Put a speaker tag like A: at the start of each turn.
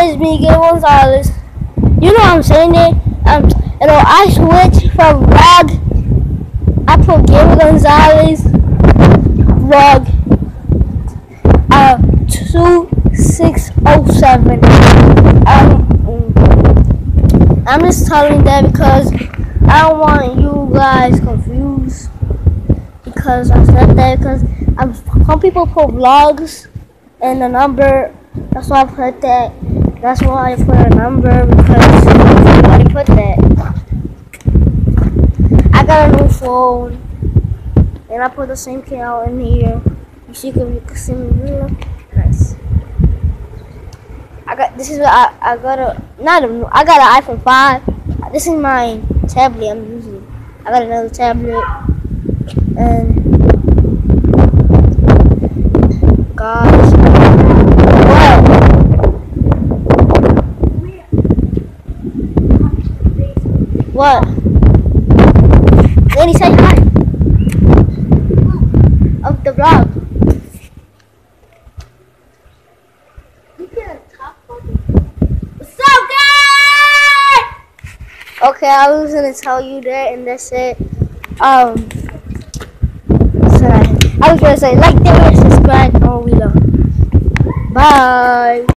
A: is Miguel Gonzalez. You know what I'm saying it. I switched from vlog. I put Miguel Gonzalez vlog 2607. I'm just telling that because I don't want you guys confused. Because I said that because some people put vlogs and the number. That's why I put that. That's why I put a number because somebody put that. I got a new phone and I put the same camera in here. You can see me real nice. I got an iPhone 5. This is my tablet I'm using. I got another tablet and guys, what? Lady, say hi of the vlog. What's up, guys? Okay, I was gonna tell you that, and that's it. I was gonna say like, subscribe, oh we love. Bye.